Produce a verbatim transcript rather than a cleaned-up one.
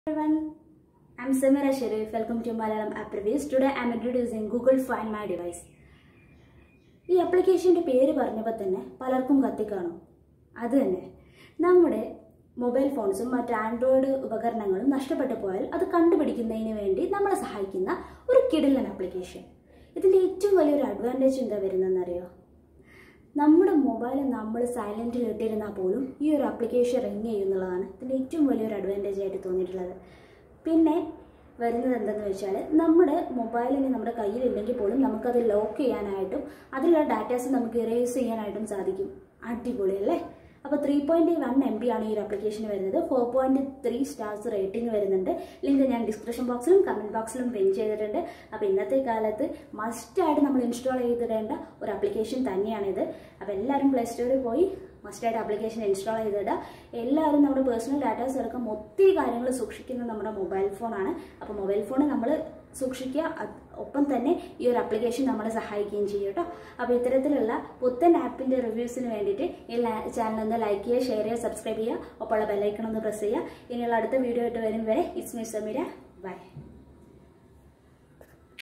Everyone, I'm Samira Sharif. Welcome to Malayalam App Reviews. Today I'm introducing Google Find My Device. This application is palarkum kathikano. Adu thenne nammude mobile phones um mattu Android ഉപകരണങ്ങളും നഷ്ടപ്പെട്ടു പോയാൽ അത് കണ്ടുപിടിക്കുന്നതിന് വേണ്ടി നമ്മളെ സഹായിക്കുന്ന ഒരു കിടിലൻ application. ഇതിന്റെ ഏറ്റവും വലിയൊരു അഡ്വാൻറ്റേജ് എന്താ വരുന്നതെന്ന് അറിയോ? നമ്മുടെ മൊബൈൽ നമ്മൾ സൈലന്റിൽ ഇട്ടിരുന്നാൽ പോലും ഈ ഒരു ആപ്ലിക്കേഷൻ റിംഗ് ചെയ്യുന്നതാണ് ഇതിന്റെ ഏറ്റവും വലിയൊരു അഡ്വാൻറ്റേജ് ആയിട്ട് തോന്നിയിട്ടുള്ളത്. പിന്നെ വരുന്നത് എന്തെന്ന് വെച്ചാൽ നമ്മുടെ മൊബൈലിന് നമ്മുടെ കയ്യിൽ ഇല്ലെങ്കിൽ പോലും നമുക്കത് ലോക്ക് ചെയ്യാനായിട്ടും അതിലുള്ള ഡാറ്റാസ് നമുക്ക് ഇറേസ് ചെയ്യാനായിട്ടും സാധിക്കും. അടിപൊളി അല്ലേ? അപ്പോൾ ത്രീ പോയിന്റ് വൺ എം ബി ആണ് ഈ ഒരു ആപ്ലിക്കേഷൻ വരുന്നത്. Four point three stars rating വരുന്നുണ്ട്. ലിങ്ക് ഞാൻ ഡിസ്ക്രിപ്ഷൻ ബോക്സിലും കമൻറ്റ് ബോക്സിലും പിൻ ചെയ്തിട്ടുണ്ട്. അപ്പോൾ ഇന്നത്തെ കാലത്ത് മസ്റ്റായിട്ട് നമ്മൾ ഇൻസ്റ്റാൾ ചെയ്തിടേണ്ട ഒരു ആപ്ലിക്കേഷൻ തന്നെയാണിത്. അപ്പോൾ എല്ലാവരും പ്ലേ സ്റ്റോറിൽ പോയി മസ്റ്റായിട്ട് ആപ്ലിക്കേഷൻ ഇൻസ്റ്റാൾ ചെയ്തിടുക. എല്ലാവരും നമ്മുടെ പേഴ്സണൽ ഡാറ്റാസ് അടക്കം ഒത്തിരി കാര്യങ്ങൾ സൂക്ഷിക്കുന്നത് നമ്മുടെ മൊബൈൽ ഫോണാണ്. അപ്പോൾ മൊബൈൽ ഫോൺ നമ്മൾ സൂക്ഷിക്കുക, ഒപ്പം തന്നെ ഈ ഒരു ആപ്ലിക്കേഷൻ നമ്മളെ സഹായിക്കുകയും ചെയ്യും കേട്ടോ. അപ്പോൾ ഇത്തരത്തിലുള്ള പുത്തൻ ആപ്പിൻ്റെ റിവ്യൂസിന് വേണ്ടിയിട്ട് ഈ ചാനൽ ഒന്ന് ലൈക്ക് ചെയ്യുക, ഷെയർ ചെയ്യുക, സബ്സ്ക്രൈബ് ചെയ്യുക, ഒപ്പമുള്ള ബെല്ലൈക്കൺ ഒന്ന് പ്രസ് ചെയ്യുക. ഇനിയുള്ള അടുത്ത വീഡിയോ ആയിട്ട് വരും വരെ ഇറ്റ്സ് മീ സമീര. ബൈ.